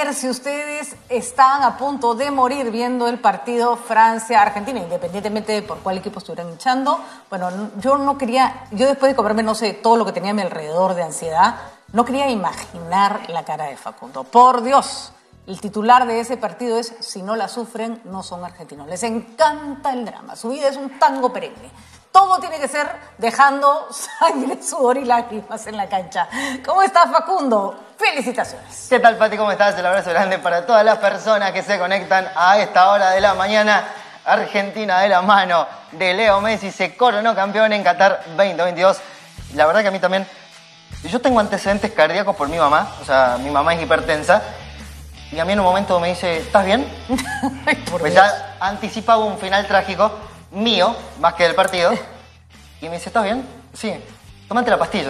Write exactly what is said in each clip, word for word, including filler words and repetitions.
ver si ustedes estaban a punto de morir viendo el partido Francia-Argentina, independientemente de por cuál equipo estuvieran hinchando. Bueno, yo no quería, yo después de comerme, no sé, todo lo que tenía a mi alrededor de ansiedad, no quería imaginar la cara de Facundo. Por Dios, el titular de ese partido es: si no la sufren, no son argentinos. Les encanta el drama, su vida es un tango perenne. Todo tiene que ser dejando sangre, sudor y lágrimas en la cancha. ¿Cómo estás, Facundo? Felicitaciones. ¿Qué tal, Pati? ¿Cómo estás? El abrazo grande para todas las personas que se conectan a esta hora de la mañana. Argentina, de la mano de Leo Messi, se coronó campeón en Qatar veinte veintidós. La verdad que a mí también... Yo tengo antecedentes cardíacos por mi mamá. O sea, mi mamá es hipertensa. Y a mí en un momento me dice: ¿estás bien? Ay, por pues Dios. Ya anticipaba un final trágico mío, más que del partido. Y me dice: ¿estás bien? Sí. Tómate la pastilla.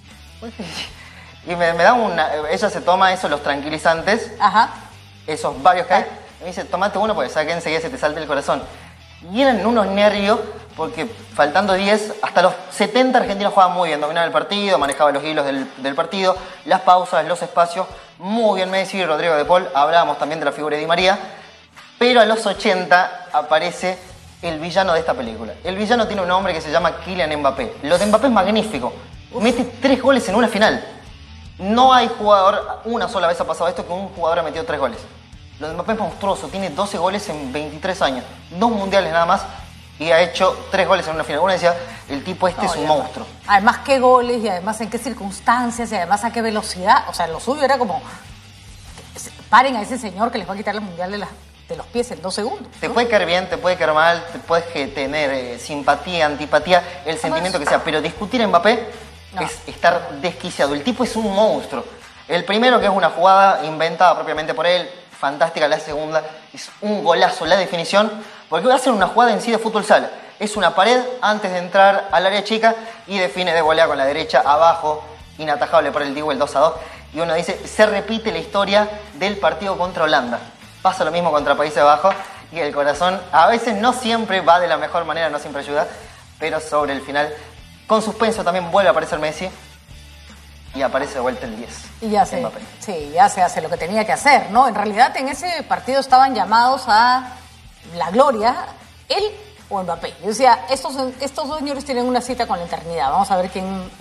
Y me, me da una... Ella se toma eso, los tranquilizantes. Ajá. Esos varios que hay. Y me dice: tómate uno porque sabe que enseguida se te salta el corazón. Y eran unos nervios porque faltando diez, hasta los setenta argentinos jugaban muy bien. Dominaban el partido, manejaban los hilos del, del partido, las pausas, los espacios. Muy bien Messi y Rodrigo de Paul. Hablábamos también de la figura de Di María. Pero a los ochenta aparece el villano de esta película. El villano tiene un nombre que se llama Kylian Mbappé. Lo de Mbappé es magnífico. Mete tres goles en una final. No hay jugador, una sola vez ha pasado esto, que un jugador ha metido tres goles. Lo de Mbappé es monstruoso, tiene doce goles en veintitrés años. Dos mundiales nada más y ha hecho tres goles en una final. Uno decía: el tipo este No, es un además, monstruo. Además, qué goles y además en qué circunstancias y además a qué velocidad. O sea, lo suyo era como: paren a ese señor que les va a quitar el mundial de, la, de los pies en dos segundos. Te ¿no? puede caer bien, te puede caer mal, te puedes que tener eh, simpatía, antipatía, el sentimiento que sea, pero discutir a Mbappé no. es estar desquiciado. El tipo es un monstruo. El primero, que es una jugada inventada propiamente por él, fantástica. La segunda es un golazo, la definición, porque va a ser una jugada en sí de fútbol sala. Es una pared antes de entrar al área chica y define de volea con la derecha abajo, inatajable por el Dibu, el dos a dos. Y uno dice: se repite la historia del partido contra Holanda. Pasa lo mismo contra Países Bajos y el corazón a veces no siempre va de la mejor manera, no siempre ayuda, pero sobre el final, con suspenso, también vuelve a aparecer Messi y aparece de vuelta el diez. Y ya se, sí, ya se hace lo que tenía que hacer, ¿no? En realidad en ese partido estaban llamados a la gloria, él o Mbappé. Yo decía: estos, estos dos señores tienen una cita con la eternidad, vamos a ver quién,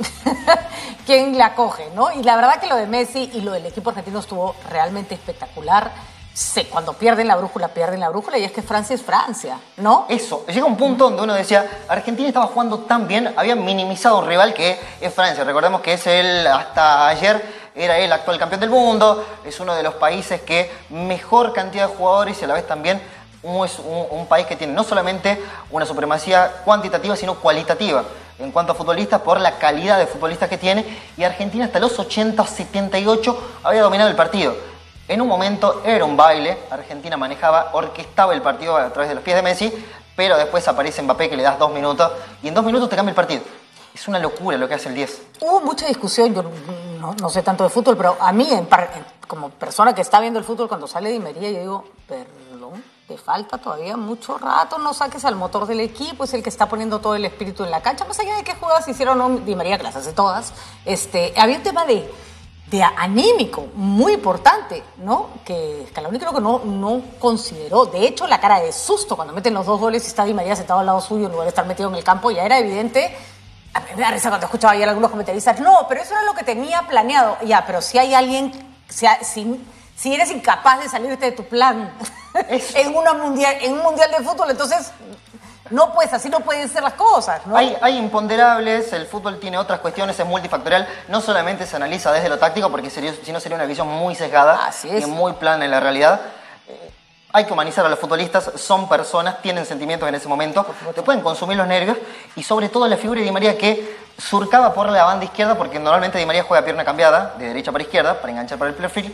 quién la coge, ¿no? Y la verdad que lo de Messi y lo del equipo argentino estuvo realmente espectacular. Sí, cuando pierden la brújula, pierden la brújula, y es que Francia es Francia, ¿no? Eso, llega un punto donde uno decía: Argentina estaba jugando tan bien, había minimizado a un rival que es Francia. Recordemos que es él, hasta ayer, era el actual campeón del mundo, es uno de los países que mejor cantidad de jugadores y a la vez también es un, un país que tiene no solamente una supremacía cuantitativa, sino cualitativa en cuanto a futbolistas, por la calidad de futbolistas que tiene, y Argentina hasta los ochenta, setenta y ocho había dominado el partido. En un momento era un baile, Argentina manejaba, orquestaba el partido a través de los pies de Messi, pero después aparece Mbappé, que le das dos minutos y en dos minutos te cambia el partido. Es una locura lo que hace el diez. Hubo mucha discusión, yo no, no sé tanto de fútbol, pero a mí, en par, en, como persona que está viendo el fútbol, cuando sale Di María, yo digo: perdón, te falta todavía mucho rato, no saques al motor del equipo, es el que está poniendo todo el espíritu en la cancha, más allá de qué jugadas hicieron o no Di María, que las hace todas. Este, había un tema de... de anímico, muy importante, ¿no? Que Scaloni creo que no, no consideró. De hecho, la cara de susto cuando meten los dos goles y está Di María sentado al lado suyo en lugar de estar metido en el campo, ya era evidente. A mí me da risa cuando escuchaba ayer algunos comentaristas: no, pero eso era lo que tenía planeado. Ya, pero si hay alguien, si, si, si eres incapaz de salirte de tu plan en, una mundial, en un mundial de fútbol, entonces... no, pues así no pueden ser las cosas, ¿no? Hay, hay imponderables, el fútbol tiene otras cuestiones, es multifactorial, no solamente se analiza desde lo táctico, porque sería, si no sería una visión muy sesgada y muy plana en la realidad. Eh, hay que humanizar a los futbolistas, son personas, tienen sentimientos en ese momento, te pueden consumir los nervios, y sobre todo la figura de Di María, que surcaba por la banda izquierda, porque normalmente Di María juega pierna cambiada, de derecha para izquierda, para enganchar para el perfil.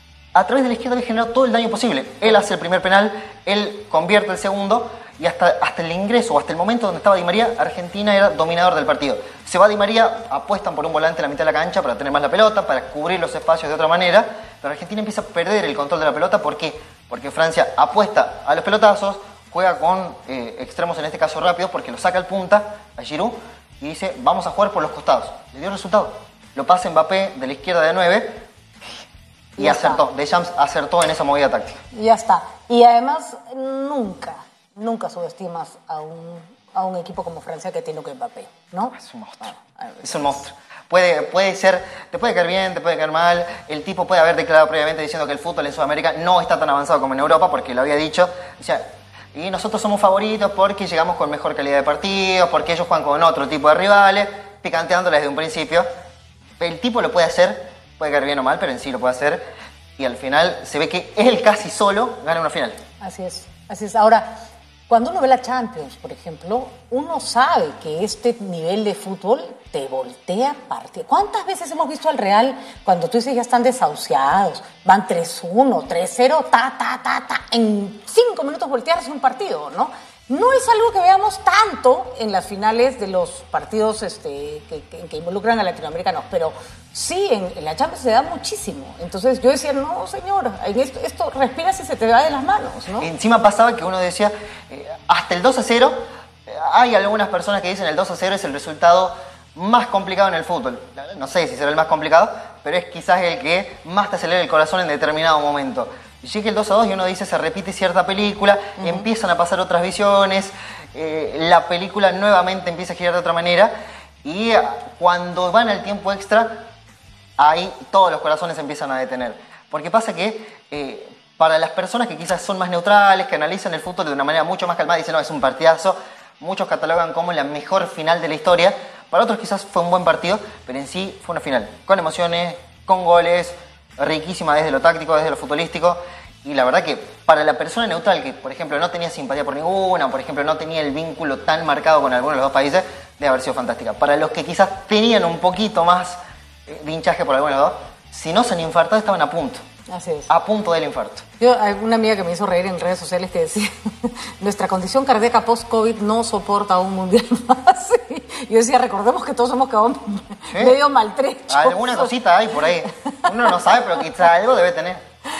A través de la izquierda había generado todo el daño posible. Él hace el primer penal, él convierte el segundo, y hasta, hasta el ingreso o hasta el momento donde estaba Di María, Argentina era dominador del partido. Se va Di María, apuestan por un volante en la mitad de la cancha para tener más la pelota, para cubrir los espacios de otra manera, pero Argentina empieza a perder el control de la pelota. ¿Por qué? Porque Francia apuesta a los pelotazos, juega con eh, extremos, en este caso rápidos, porque lo saca al punta, a Giroud, y dice: vamos a jugar por los costados. Le dio resultado. Lo pasa Mbappé de la izquierda de nueve, Y, y acertó, Deschamps acertó en esa movida táctica. Ya está. Y además, nunca, nunca subestimas a un, a un equipo como Francia que tiene que Mbappé, ¿no? Es un monstruo. Ah, es un monstruo. Puede, puede ser, te puede caer bien, te puede caer mal. El tipo puede haber declarado previamente diciendo que el fútbol en Sudamérica no está tan avanzado como en Europa, porque lo había dicho. O sea, y nosotros somos favoritos porque llegamos con mejor calidad de partidos, porque ellos juegan con otro tipo de rivales, picanteándoles desde un principio. El tipo lo puede hacer, puede caer bien o mal, pero en sí lo puede hacer. Y al final se ve que él casi solo gana una final. Así es, así es. Ahora, cuando uno ve la Champions, por ejemplo, uno sabe que este nivel de fútbol te voltea partido. ¿Cuántas veces hemos visto al Real cuando tú dices ya están desahuciados, van tres uno, tres cero, ta, ta, ta, ta, en cinco minutos voltearse un partido, ¿no? No es algo que veamos tanto en las finales de los partidos este, que, que, que involucran a latinoamericanos, pero sí, en, en la Champions se da muchísimo. Entonces yo decía, no, señor, en esto, esto respiras y se te va de las manos, ¿no? Encima pasaba que uno decía, eh, hasta el dos a cero, eh, hay algunas personas que dicen el dos a cero es el resultado más complicado en el fútbol. No sé si será el más complicado, pero es quizás el que más te acelera el corazón en determinado momento. Llega el dos a dos y uno dice, se repite cierta película, uh-huh. empiezan a pasar otras visiones, eh, la película nuevamente empieza a girar de otra manera y cuando van al tiempo extra, ahí todos los corazones empiezan a detener. Porque pasa que eh, para las personas que quizás son más neutrales, que analizan el fútbol de una manera mucho más calmada, dicen, no, es un partidazo, muchos catalogan como la mejor final de la historia, para otros quizás fue un buen partido, pero en sí fue una final, con emociones, con goles, riquísima desde lo táctico, desde lo futbolístico, y la verdad que para la persona neutral que, por ejemplo, no tenía simpatía por ninguna, o por ejemplo, no tenía el vínculo tan marcado con alguno de los dos países, debe haber sido fantástica. Para los que quizás tenían un poquito más de hinchaje por alguno de los dos, si no se han infartado, estaban a punto. Así es. A punto del infarto. Yo, hay una amiga que me hizo reír en redes sociales que decía, nuestra condición cardíaca post-COVID no soporta un mundial más. Y yo decía, recordemos que todos hemos quedado ¿sí? medio maltrechos. Alguna cosita hay por ahí. Uno no sabe, pero quizá algo debe tener.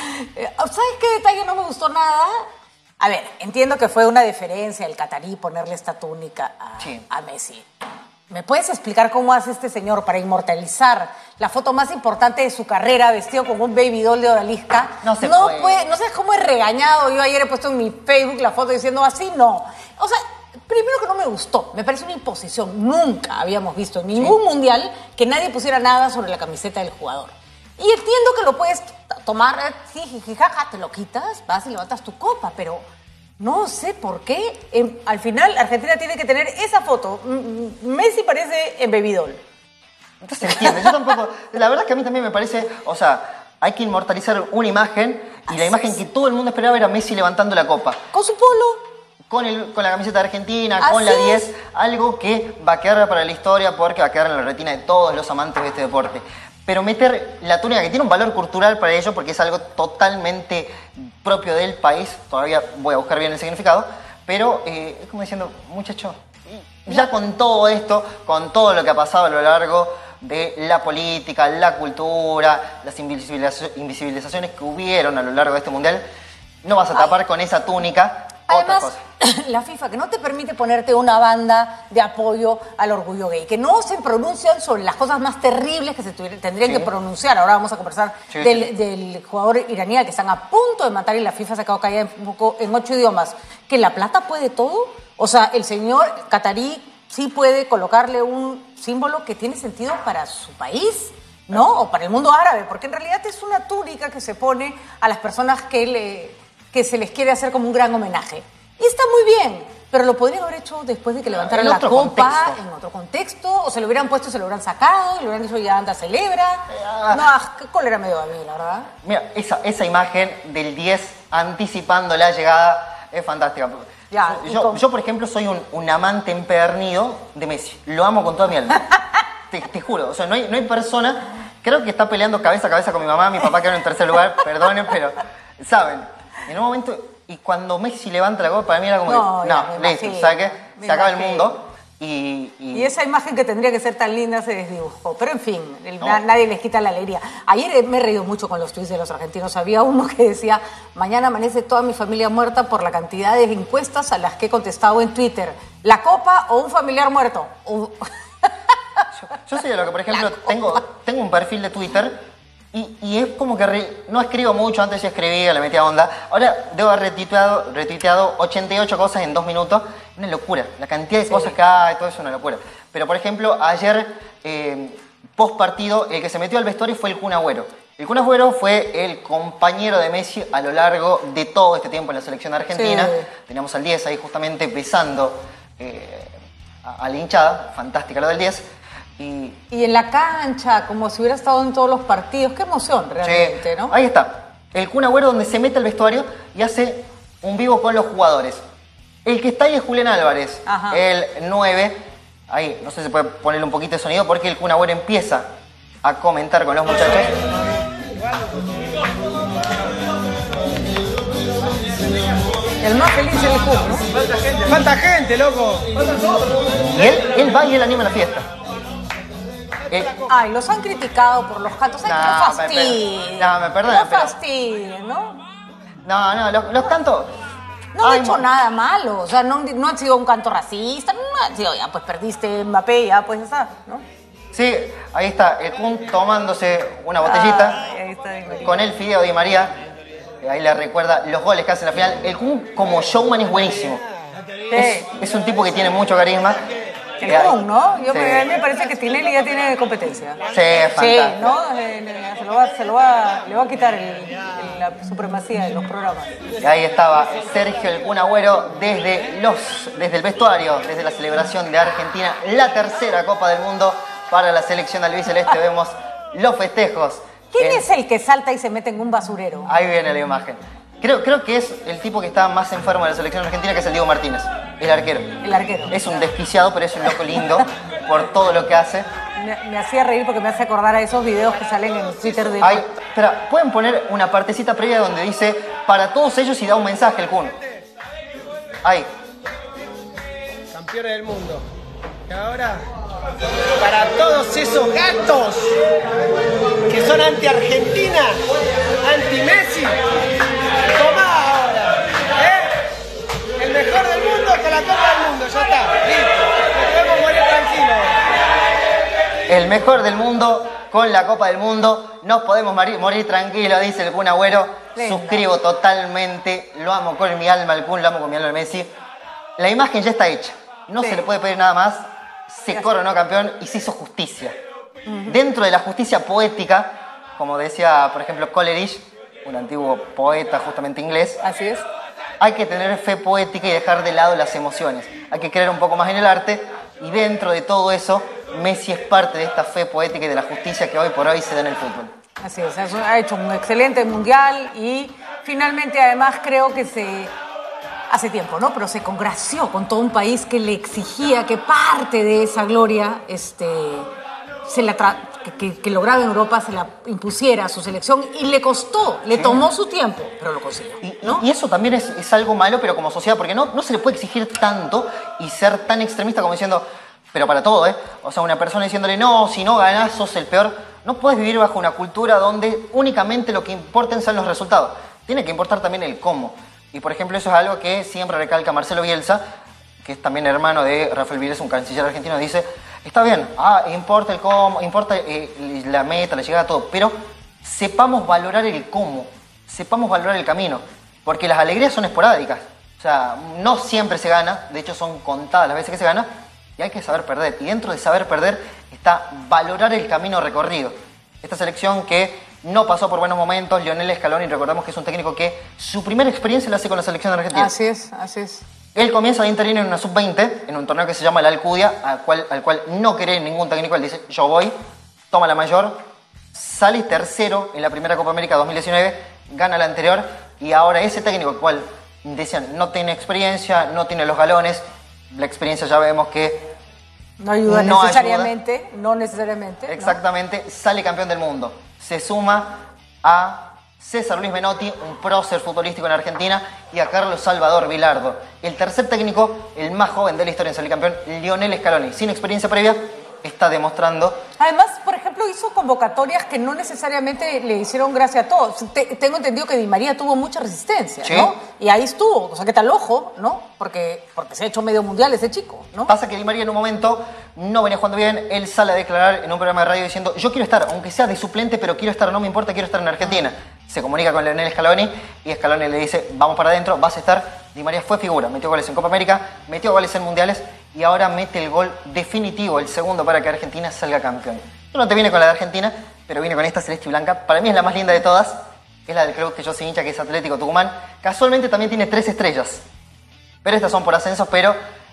¿Sabes qué detalle no me gustó nada? A ver, entiendo que fue una deferencia el catarí ponerle esta túnica a, sí. a Messi. ¿Me puedes explicar cómo hace este señor para inmortalizar la foto más importante de su carrera vestido como un baby doll de odalisca? No se no puede. puede. No sé cómo he regañado. Yo ayer he puesto en mi Facebook la foto diciendo así, no. O sea, primero que no me gustó. Me parece una imposición. Nunca habíamos visto en ningún sí. mundial que nadie pusiera nada sobre la camiseta del jugador. Y entiendo que lo puedes tomar, sí, jijijaja, te lo quitas, vas y levantas tu copa, pero... No sé por qué. Eh, al final, Argentina tiene que tener esa foto. Messi parece embebidol. Entonces se entiende. Yo tampoco. La verdad es que a mí también me parece. O sea, hay que inmortalizar una imagen y Así la imagen es. que todo el mundo esperaba era Messi levantando la copa. Con su polo. Con, el, con la camiseta de Argentina, Así con la diez. Es. Algo que va a quedar para la historia porque va a quedar en la retina de todos los amantes de este deporte. Pero meter la túnica, que tiene un valor cultural para ello, porque es algo totalmente propio del país, todavía voy a buscar bien el significado, pero eh, es como diciendo, muchacho, ya con todo esto, con todo lo que ha pasado a lo largo de la política, la cultura, las invisibilizaciones que hubieron a lo largo de este mundial, no vas a tapar Ay. con esa túnica Además, otra cosa. La FIFA, que no te permite ponerte una banda de apoyo al orgullo gay, que no se pronuncian sobre las cosas más terribles que se tendrían sí. que pronunciar. Ahora vamos a conversar sí, del, sí. del jugador iraní que están a punto de matar y la FIFA se ha quedado callada en, poco, en ocho idiomas. ¿Que la plata puede todo? O sea, el señor catarí sí puede colocarle un símbolo que tiene sentido para su país, ¿no? O para el mundo árabe, porque en realidad es una túnica que se pone a las personas que le... que se les quiere hacer como un gran homenaje. Y está muy bien, pero lo podrían haber hecho después de que levantaran la copa, contexto. en otro contexto, o se lo hubieran puesto y se lo hubieran sacado, y le hubieran dicho, ya anda, celebra. No, qué cólera me dio a mí, la verdad. Mira, esa, esa imagen del diez anticipando la llegada es fantástica. Ya, yo, yo, por ejemplo, soy un, un amante empedernido de Messi. Lo amo con toda mi alma. te, te juro, o sea, no hay, no hay persona, creo que está peleando cabeza a cabeza con mi mamá, mi papá quedó en tercer lugar, perdonen, pero, ¿saben? En un momento, y cuando Messi levanta la copa, para mí era como no, que, no, listo, ¿sabes qué? Se acaba el mundo. Y, y... y esa imagen que tendría que ser tan linda se desdibujó. Pero en fin, el, no. nadie les quita la alegría. Ayer me he reído mucho con los tweets de los argentinos. Había uno que decía, mañana amanece toda mi familia muerta por la cantidad de encuestas a las que he contestado en Twitter. ¿La copa o un familiar muerto? O... yo, yo soy de lo que, por ejemplo, tengo, tengo un perfil de Twitter Y, y es como que re, no escribo mucho, antes ya escribía, le metía onda. Ahora debo haber retuiteado, retuiteado ochenta y ocho cosas en dos minutos. Una locura. La cantidad de sí. cosas que hay, todo eso es una locura. Pero, por ejemplo, ayer, eh, post partido, el que se metió al vestuario fue el Kun Agüero. El Kun Agüero fue el compañero de Messi a lo largo de todo este tiempo en la selección argentina. Sí. Teníamos al diez ahí justamente besando eh, a, a la hinchada. Fantástica lo del diez. Y, y en la cancha, como si hubiera estado en todos los partidos. Qué emoción realmente, sí, ¿no? Ahí está. El Kun Agüero donde se mete al vestuario y hace un vivo con los jugadores. El que está ahí es Julián Álvarez, Ajá. el nueve. Ahí, no sé si se puede ponerle un poquito de sonido porque el Kun Agüero empieza a comentar con los muchachos. El más feliz es el Kun, ¿no? Falta gente, falta gente, loco. Y él, él va y él anima la fiesta. Eh, Ay, los han criticado por los cantos. Ay, no, que no fastidien. No, me perdón. No fastidien, ¿no? No, no, los, los cantos... No han hecho nada malo. O sea, no, no ha sido un canto racista. No ha sido, ya, pues perdiste Mbappé, ya, pues está, ¿no? Sí, ahí está el Kun tomándose una botellita. Ay, ahí está Di María. Con el Fideo Di María. Ahí le recuerda los goles que hace en la final. El Kun como showman es buenísimo. Sí. Es, es un tipo que tiene mucho carisma. El Kun, ¿no? Yo sí. me, me parece que Tinelli ya tiene competencia. Sí, es fantástico. Sí, ¿no? Eh, se, lo va, se lo va, le va a quitar el, el, la supremacía de los programas. Y ahí estaba Sergio el Kun Agüero desde, los, desde el vestuario, desde la celebración de Argentina, la tercera Copa del Mundo para la selección albiceleste. Vemos los festejos. ¿Quién en... es el que salta y se mete en un basurero? Ahí viene la imagen. Creo, creo que es el tipo que está más enfermo de la selección argentina, que es el Diego Martínez, el arquero. El arquero. Es un desquiciado, pero es un loco lindo por todo lo que hace. Me, me hacía reír porque me hace acordar a esos videos que salen en Twitter de... Ay, espera, ¿pueden poner una partecita previa donde dice para todos ellos y da un mensaje el Kun? Ahí. Campeones del mundo. Y ahora, para todos esos gatos que son anti-Argentina, anti-Messi, tomá ahora, ¿eh? El mejor del mundo con la Copa del Mundo, ya está, listo, podemos morir tranquilos. El mejor del mundo con la Copa del Mundo, nos podemos morir, morir tranquilos, dice el Kun Agüero. Lindo. Suscribo totalmente, lo amo con mi alma al Kun, lo amo con mi alma al Messi. La imagen ya está hecha, no sí. se le puede pedir nada más. Se coronó campeón y se hizo justicia. Uh-huh. Dentro de la justicia poética, como decía, por ejemplo, Coleridge, un antiguo poeta justamente inglés. Así es. Hay que tener fe poética y dejar de lado las emociones. Hay que creer un poco más en el arte y dentro de todo eso, Messi es parte de esta fe poética y de la justicia que hoy por hoy se da en el fútbol. Así es, ha hecho un excelente mundial y finalmente además creo que se... hace tiempo, ¿no? Pero se congració con todo un país que le exigía que parte de esa gloria este, se la tra que, que lograba en Europa se la impusiera a su selección y le costó, le sí. tomó su tiempo, pero lo consiguió, ¿no? Y, y eso también es, es algo malo, pero como sociedad, porque no, no se le puede exigir tanto y ser tan extremista como diciendo, pero para todo, ¿eh? O sea, una persona diciéndole, no, si no ganás sos el peor. No puedes vivir bajo una cultura donde únicamente lo que importen son los resultados. Tiene que importar también el cómo. Y, por ejemplo, eso es algo que siempre recalca Marcelo Bielsa, que es también hermano de Rafael Bielsa, un canciller argentino, dice, está bien, ah, importa el cómo, importa eh, la meta, la llegada, todo, pero sepamos valorar el cómo, sepamos valorar el camino, porque las alegrías son esporádicas. O sea, no siempre se gana, de hecho son contadas las veces que se gana, y hay que saber perder. Y dentro de saber perder está valorar el camino recorrido. Esta selección que no pasó por buenos momentos, Lionel Scaloni, recordamos que es un técnico que su primera experiencia la hace con la selección argentina. Así es, así es. Él comienza de interino en una sub veinte, en un torneo que se llama la Alcudia, al cual, al cual no cree ningún técnico. Él dice, yo voy, toma la mayor, sale tercero en la primera Copa América dos mil diecinueve, gana la anterior, y ahora ese técnico, el cual decían no tiene experiencia, no tiene los galones, la experiencia ya vemos que no ayuda no necesariamente, ayuda. no necesariamente. Exactamente, no. Sale campeón del mundo. Se suma a César Luis Menotti, un prócer futbolístico en Argentina, y a Carlos Salvador Vilardo. El tercer técnico, el más joven de la historia en salir campeón, Lionel Scaloni. Sin experiencia previa, está demostrando... Además, por ejemplo, hizo convocatorias que no necesariamente le hicieron gracia a todos. Te, tengo entendido que Di María tuvo mucha resistencia, ¿sí? ¿no? Y ahí estuvo, o sea, que tal ojo, ¿no? Porque, porque se ha hecho medio mundial ese chico, ¿no? Pasa que Di María en un momento no venía jugando bien, él sale a declarar en un programa de radio diciendo yo quiero estar, aunque sea de suplente, pero quiero estar, no me importa, quiero estar en Argentina. Se comunica con Lionel Scaloni y Scaloni le dice vamos para adentro, vas a estar. Di María fue figura, metió goles en Copa América, metió goles en Mundiales y ahora mete el gol definitivo, el segundo para que Argentina salga campeón. Yo no te viene con la de Argentina, pero viene con esta celeste y blanca. Para mí es la más linda de todas, es la del club que yo soy hincha, que es Atlético Tucumán. Casualmente también tiene tres estrellas, pero estas son por ascensos, pero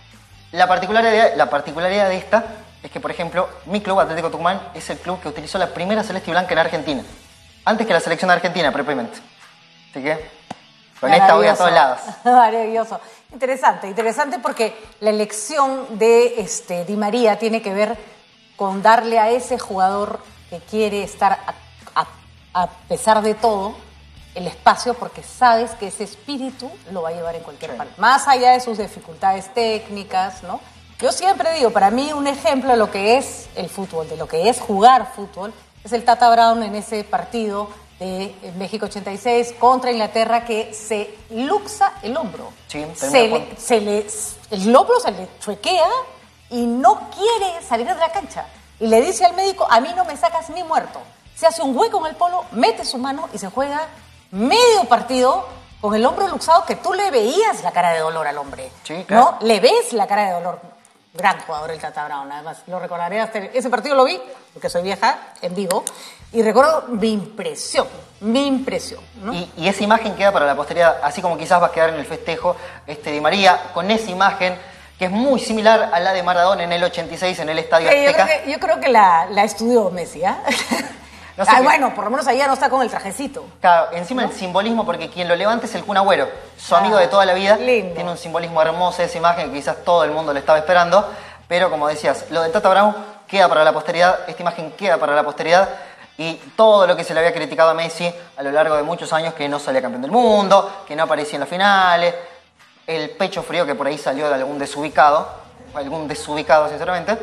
la particularidad, la particularidad de esta es que, por ejemplo, mi club, Atlético Tucumán, es el club que utilizó la primera celeste y blanca en Argentina, antes que la selección de Argentina, propiamente. Así que con esta voy a todos lados. Maravilloso. Interesante, interesante porque la elección de este, Di María tiene que ver con darle a ese jugador que quiere estar a, a, a pesar de todo el espacio, porque sabes que ese espíritu lo va a llevar en cualquier sí. parte, más allá de sus dificultades técnicas, ¿no? Yo siempre digo, para mí un ejemplo de lo que es el fútbol, de lo que es jugar fútbol, es el Tata Brown en ese partido de México ochenta y seis contra Inglaterra, que se luxa el hombro. Sí, se le, se le, el hombro se le chuequea y no quiere salir de la cancha. Y le dice al médico, a mí no me sacas ni muerto. Se hace un hueco en el polo, mete su mano y se juega medio partido con el hombro luxado, que tú le veías la cara de dolor al hombre. Sí, claro. ¿No? Le ves la cara de dolor. Gran jugador el Tata Brown, además. Lo recordaré hasta... Ese partido lo vi, porque soy vieja, en vivo. Y recuerdo mi impresión, mi impresión, ¿no? Y, y esa imagen queda para la posteridad, así como quizás va a quedar en el festejo este Di María, con esa imagen que es muy similar a la de Maradona en el ochenta y seis en el Estadio sí, Azteca. Yo creo que, yo creo que la, la estudió Messi, ¿eh? No sé ah, bueno, por lo menos ahí ya no está con el trajecito. Claro, encima ¿no? El simbolismo, porque quien lo levanta es el Kun Agüero, su ah, amigo de toda la vida. Lindo. Tiene un simbolismo hermoso esa imagen que quizás todo el mundo le estaba esperando. Pero como decías, lo del Tata Brown queda para la posteridad, esta imagen queda para la posteridad. Y todo lo que se le había criticado a Messi a lo largo de muchos años, que no salía campeón del mundo, que no aparecía en las finales, el pecho frío que por ahí salió de algún desubicado, algún desubicado sinceramente,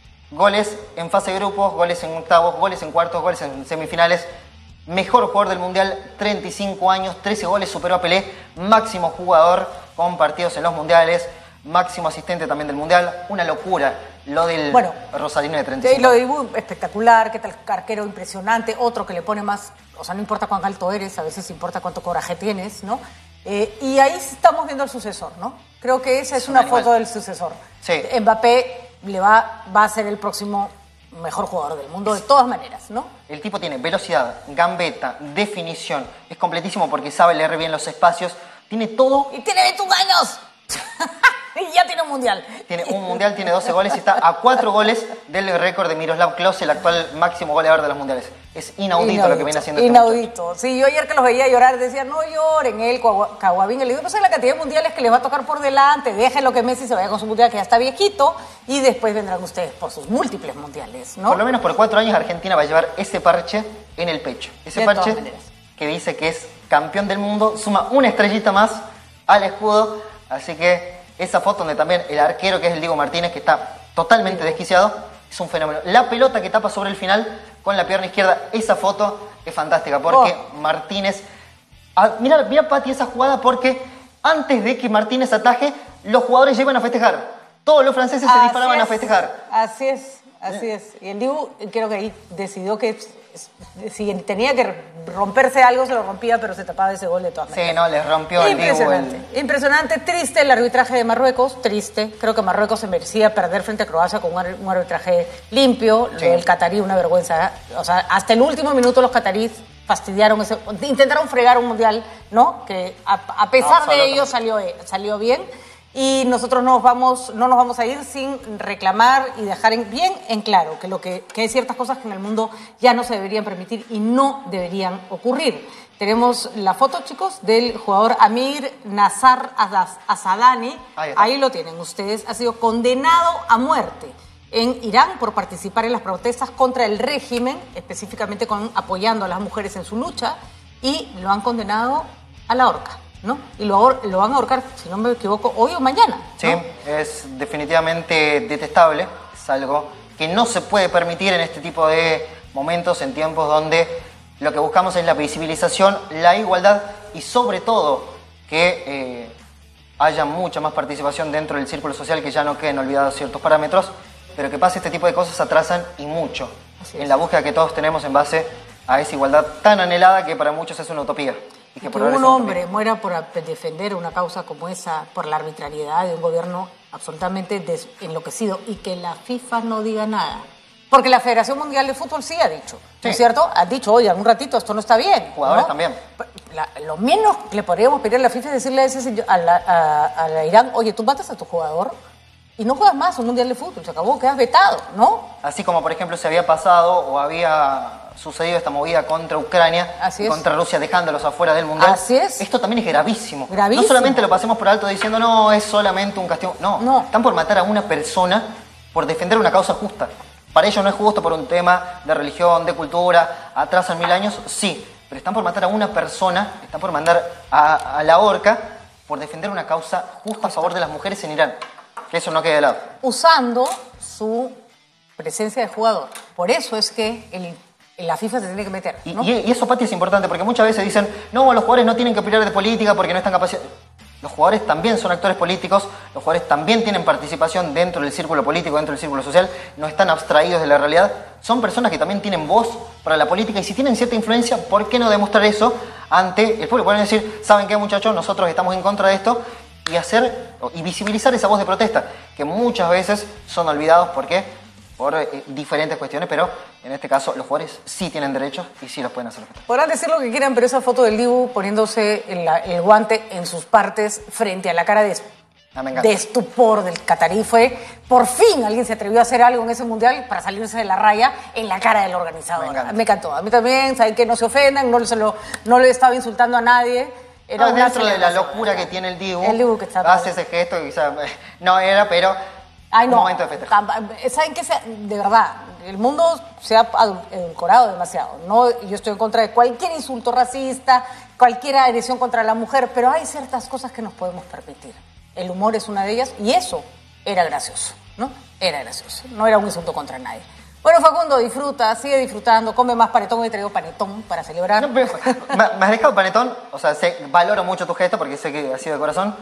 goles en fase de grupos, goles en octavos, goles en cuartos, goles en semifinales, mejor jugador del Mundial, treinta y cinco años, trece goles, superó a Pelé, máximo jugador con partidos en los Mundiales, máximo asistente también del Mundial, una locura. Lo del bueno, Rosarino de treinta y cinco. Lo de Ibu, espectacular, qué tal arquero impresionante, otro que le pone más, o sea, no importa cuán alto eres, a veces importa cuánto coraje tienes, ¿no? Eh, y ahí estamos viendo el sucesor, ¿no? Creo que esa es, es un una animal. Foto del sucesor. Sí. Mbappé le va, va a ser el próximo mejor jugador del mundo, de todas maneras, ¿no? El tipo tiene velocidad, gambeta, definición, es completísimo porque sabe leer bien los espacios, tiene todo. ¡Y tiene veintiún años! Y ya tiene un mundial. Tiene un mundial, tiene doce goles y está a cuatro goles del récord de Miroslav Klose, el actual máximo goleador de los mundiales. Es inaudito, inaudito lo que viene haciendo este Inaudito. Muchacho. Sí, yo ayer que los veía llorar decía, no lloren, él, Caguabín. Le digo, no sé la cantidad de mundiales que les va a tocar por delante. Déjenlo que Messi se vaya con su mundial, que ya está viejito, y después vendrán ustedes por sus múltiples mundiales, ¿no? Por lo menos por cuatro años Argentina va a llevar ese parche en el pecho. Ese de parche que dice que es campeón del mundo, suma una estrellita más al escudo, así que esa foto donde también el arquero, que es el Diego Martínez, que está totalmente desquiciado, es un fenómeno. La pelota que tapa sobre el final con la pierna izquierda, esa foto es fantástica, porque oh. Martínez... Ah, mira, mira, Pati, esa jugada, porque antes de que Martínez ataje, los jugadores llevan a festejar. Todos los franceses así se disparaban es, a festejar. Así es, así es. Y el Dibu, creo que ahí decidió que... si tenía que romperse algo, se lo rompía, pero se tapaba ese gol de todas maneras. Sí, no, les rompió el Dibu. Impresionante, el... impresionante, triste el arbitraje de Marruecos, triste. Creo que Marruecos se merecía perder frente a Croacia con un arbitraje limpio. Sí. El catarí, una vergüenza. O sea, hasta el último minuto los cataríes fastidiaron ese... Intentaron fregar un mundial, ¿no? Que a, a pesar no, de ello salió, salió bien. Y nosotros no nos vamos, no nos vamos a ir sin reclamar y dejar en, bien en claro que, lo que, que hay ciertas cosas que en el mundo ya no se deberían permitir y no deberían ocurrir. Tenemos la foto, chicos, del jugador Amir Nasser Asadani. Ahí, Ahí lo tienen ustedes. Ha sido condenado a muerte en Irán por participar en las protestas contra el régimen, específicamente con, apoyando a las mujeres en su lucha, y lo han condenado a la horca, ¿no? Y lo, lo van a ahorcar, si no me equivoco, hoy o mañana, ¿no? Sí, es definitivamente detestable, es algo que no se puede permitir en este tipo de momentos, en tiempos donde lo que buscamos es la visibilización, la igualdad y sobre todo que eh, haya mucha más participación dentro del círculo social, que ya no queden olvidados ciertos parámetros. pero que pase este tipo de cosas atrasan y mucho en la búsqueda que todos tenemos en base a esa igualdad tan anhelada que para muchos es una utopía. Y que, que un hombre muera por defender una causa como esa, por la arbitrariedad de un gobierno absolutamente enloquecido, y que la FIFA no diga nada. Porque la Federación Mundial de Fútbol sí ha dicho, sí. ¿no es cierto? Ha dicho, oye, un ratito, esto no está bien. Jugadores ¿no? también. La, lo menos que le podríamos pedir a la FIFA es decirle a, ese señor, a, la, a, a la Irán, oye, tú matas a tu jugador y no juegas más un Mundial de Fútbol, se acabó, quedas vetado, ¿no? Así como, por ejemplo, se había pasado o había sucedido esta movida contra Ucrania, y contra Rusia, dejándolos afuera del Mundial. Así es. Esto también es gravísimo. Gravísimo. No solamente lo pasemos por alto diciendo, no, es solamente un castigo. No, no, están por matar a una persona por defender una causa justa. Para ellos no es justo por un tema de religión, de cultura, atrasan mil años, sí. Pero están por matar a una persona, están por mandar a, a la horca por defender una causa justa a favor de las mujeres en Irán. Que eso no quede de lado. Usando su presencia de jugador. Por eso es que el, la FIFA se tiene que meter, ¿no? Y, y eso, Pati, es importante, porque muchas veces dicen, no, los jugadores no tienen que opinar de política porque no están capacitados. Los jugadores también son actores políticos, los jugadores también tienen participación dentro del círculo político, dentro del círculo social, no están abstraídos de la realidad. Son personas que también tienen voz para la política, y si tienen cierta influencia, ¿por qué no demostrar eso ante el pueblo? Pueden decir, ¿saben qué, muchachos? Nosotros estamos en contra de esto, y hacer y visibilizar esa voz de protesta, que muchas veces son olvidados. ¿Por qué? Por eh, diferentes cuestiones, pero en este caso los jugadores sí tienen derechos y sí los pueden hacer respetar. Podrán decir lo que quieran, pero esa foto del Dibu poniéndose el, el guante en sus partes frente a la cara de, ah, de estupor del catarí fue, por fin alguien se atrevió a hacer algo en ese mundial para salirse de la raya en la cara del organizador. Me, Me encantó. A mí también, saben que no se ofendan, no, se lo, no le estaba insultando a nadie. Era no, dentro de la locura que tiene el Dibu, el Dibu que está hace ese gesto que quizá no era, pero Ay, no. un momento de festejo. ¿Saben qué? De verdad, el mundo se ha edulcorado demasiado. No, yo estoy en contra de cualquier insulto racista, cualquier agresión contra la mujer, pero hay ciertas cosas que nos podemos permitir. El humor es una de ellas, y eso era gracioso, ¿no? Era gracioso, no era un insulto contra nadie. Bueno, Facundo, disfruta, sigue disfrutando, come más panetón. Hoy traigo panetón para celebrar. No, pero, me, me has dejado panetón, o sea, sé, valoro mucho tu gesto porque sé que ha sido de corazón,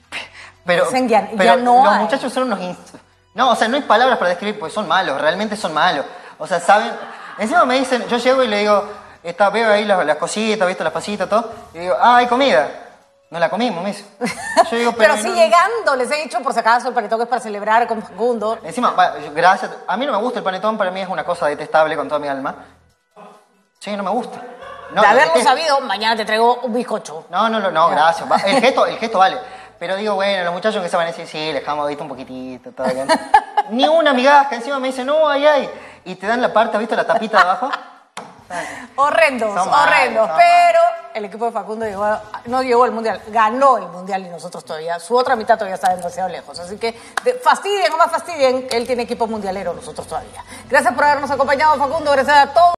pero, ya, pero ya no los hay. muchachos son unos... No, o sea, no hay palabras para describir porque son malos, realmente son malos. O sea, saben... Encima me dicen, yo llego y le digo, está, veo ahí las, las cositas, ¿viste? Las pasitas, todo, y digo, ah, hay comida. No la comimos, me dice. Yo digo, pero, pero sí no, llegando, les he dicho por si acaso el panetón que es para celebrar con Facundo. Encima, gracias. A mí no me gusta el panetón, para mí es una cosa detestable con toda mi alma. Sí, no me gusta. No, de haberlo es... sabido, mañana te traigo un bizcocho. No, no, no, no, gracias. El gesto, el gesto vale. Pero digo, bueno, los muchachos que se van a decir, sí, les dejamos visto un poquitito, todo bien. Ni una migaja, encima me dicen, no, ahí hay. Y te dan la parte, ¿has visto la tapita de abajo? Horrendos, son horrendos. Mal, pero mal. El equipo de Facundo llegó a, no llegó al Mundial, ganó el Mundial, y nosotros todavía, su otra mitad todavía está demasiado lejos. Así que de, fastidien o más fastidien, él tiene equipo mundialero, nosotros todavía. Gracias por habernos acompañado, Facundo. Gracias a todos.